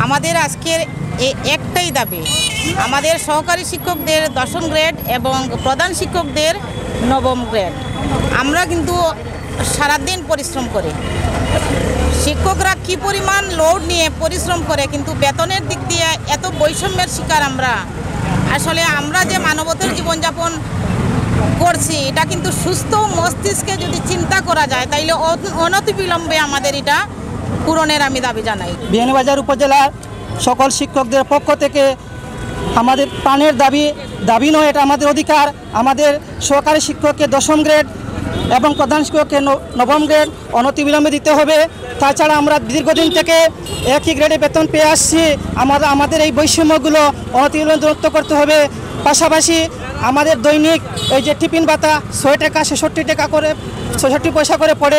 আমাদের আজকের একটাই দাবি, আমাদের সহকারী শিক্ষকদের 10ম গ্রেড এবং প্রধান শিক্ষকদের 9ম গ্রেড। আমরা কিন্তু সারাদিন পরিশ্রম করি, শিক্ষকরা কি পরিমাণ লোড নিয়ে পরিশ্রম করে, কিন্তু বেতনের দিক দিয়ে এত বৈষম্যের শিকার আমরা। আসলে আমরা যে মানবতার জীবনযাপন করছি, এটা কিন্তু সুস্থ মস্তিষ্কে যদি চিন্তা করা যায় তাইলে অনতিবিলম্বে আমাদের এটা পূরণের আমি দাবি জানাই। বিয়ানীবাজার উপজেলার সকল শিক্ষকদের পক্ষ থেকে আমাদের প্রাণের দাবি নয়, এটা আমাদের অধিকার। আমাদের সহকারী শিক্ষককে 10ম গ্রেড এবং প্রধান শিক্ষককে 9ম গ্রেড অনতিবিলম্বে দিতে হবে। তাছাড়া আমরা দীর্ঘদিন থেকে একই গ্রেডে বেতন পেয়ে আসছি, আমাদের এই বৈষম্যগুলো অনতিবিলম্বে দূরত্ব করতে হবে। পাশাপাশি আমাদের দৈনিক এই যে টিফিন ভাতা 6 টাকা 66 টাকা করে 66 পয়সা করে পড়ে,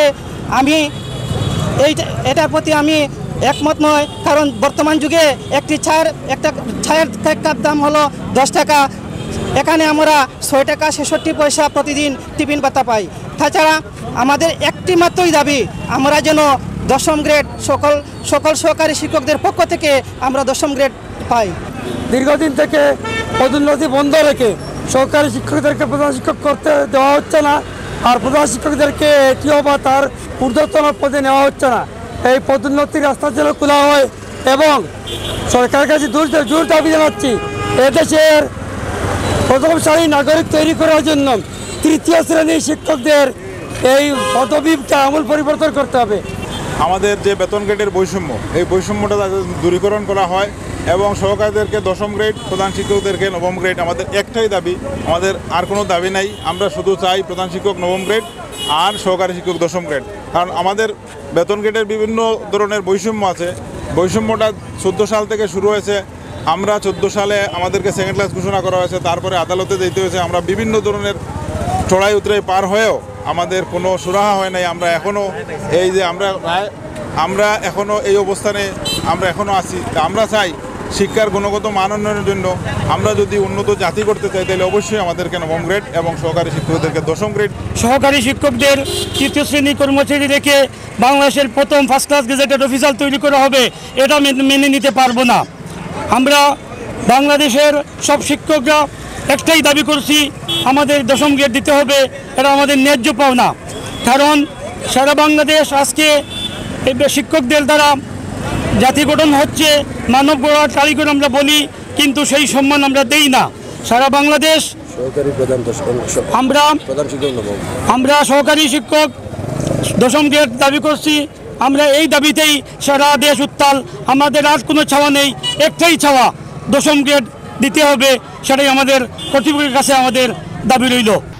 এটার প্রতি আমি একমত নয়। কারণ বর্তমান যুগে একটা ছায়ের কাপ দাম হলো 10 টাকা, এখানে আমরা 6 টাকা 66 পয়সা প্রতিদিন টিফিন ভাতা পাই। তাছাড়া আমাদের একটি মাত্রই দাবি, আমরা যেন 10ম গ্রেড সকল সহকারী শিক্ষকদের পক্ষ থেকে আমরা 10ম গ্রেড পাই। দীর্ঘদিন থেকে পদোন্নতি বন্ধ রেখে সহকারী শিক্ষকদেরকে প্রধান শিক্ষক করতে দেওয়া হচ্ছে না, আর প্রধান শিক্ষকদেরকে এটিও বা তার ঊর্ধ্বতন পদে নেওয়া হচ্ছে না। এই পদোন্নতির রাস্তা যেন খোলা হয় এবং সরকারের কাছে জোর দাবি জানাচ্ছি, এদেশের প্রথম সারির নাগরিক তৈরি করার জন্য 3য় শ্রেণীর শিক্ষকদের এই পদবিটা আমূল পরিবর্তন করতে হবে। আমাদের যে বেতন গ্রেডের বৈষম্য, এই বৈষম্যটা দূরীকরণ করা হয় এবং সহকারীদেরকে 10ম গ্রেড, প্রধান শিক্ষকদেরকে 9ম গ্রেড। আমাদের একটাই দাবি, আমাদের আর কোনো দাবি নাই। আমরা শুধু চাই প্রধান শিক্ষক 9ম গ্রেড আর সহকারী শিক্ষক 10ম গ্রেড। কারণ আমাদের বেতন গ্রেডের বিভিন্ন ধরনের বৈষম্য আছে। বৈষম্যটা 14 সাল থেকে শুরু হয়েছে। আমরা 14 সালে আমাদেরকে সেকেন্ড ক্লাস ঘোষণা করা হয়েছে, তারপরে আদালতে যেতে হয়েছে। আমরা বিভিন্ন ধরনের চড়াই উতরাই পার হয়েও আমাদের কোনো সুরাহা হয় নাই। আমরা এখনও এই যে আমরা এখনও এই অবস্থানে আমরা এখনও আছি। আমরা চাই শিক্ষার গুণগত মান উন্নয়নের জন্য আমরা যদি উন্নত জাতি করতে চাই, তাহলে অবশ্যই আমাদেরকে 9ম গ্রেড এবং সহকারী শিক্ষকদেরকে 10ম গ্রেড। সহকারী শিক্ষকদের 3য় শ্রেণী কর্মচারী রেখে বাংলাদেশের প্রথম ফার্স্ট ক্লাস গেজেটেড অফিসার তৈরি করা হবে, এটা মেনে নিতে পারবো না। আমরা বাংলাদেশের সব শিক্ষকরা একটাই দাবি করছি, আমাদের 10ম গ্রেড দিতে হবে। এটা আমাদের ন্যায্য পাওনা। কারণ সারা বাংলাদেশ আজকে শিক্ষকদের দ্বারা জাতি গঠন হচ্ছে, মানব গড়ার কারিগর আমরা বলি, কিন্তু সেই সম্মান আমরা দেই না। সারা বাংলাদেশ আমরা সহকারী শিক্ষক 10ম গ্রেড দাবি করছি। আমরা এই দাবিতেই সারা দেশ উত্তাল। আমাদের আর কোনো ছাওয়া নেই, একটাই ছাওয়া, 10ম গ্রেড দিতে হবে। সেটাই আমাদের কর্তৃপক্ষের কাছে আমাদের দাবি রইল।